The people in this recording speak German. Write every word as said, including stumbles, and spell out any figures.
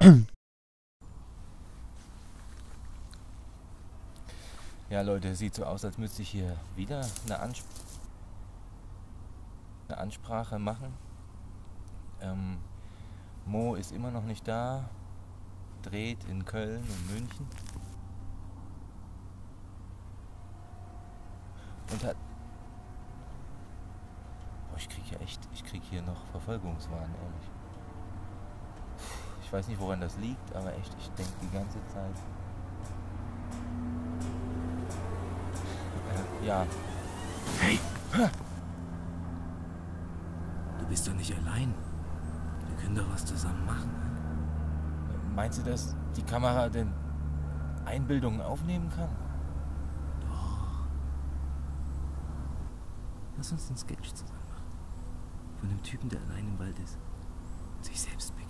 Ja, Leute, es sieht so aus, als müsste ich hier wieder eine, Ansp eine Ansprache machen. Ähm, Mo ist immer noch nicht da, dreht in Köln und München und hat... Boah, ich krieg hier echt, ich krieg hier noch Verfolgungswahn, ehrlich. Ich weiß nicht, woran das liegt, aber echt, ich denke die ganze Zeit... Äh, ja. Hey! Du bist doch nicht allein. Wir können doch was zusammen machen. Meinst du, dass die Kamera denn Einbildungen aufnehmen kann? Doch. Lass uns einen Sketch zusammen machen. Von dem Typen, der allein im Wald ist und sich selbst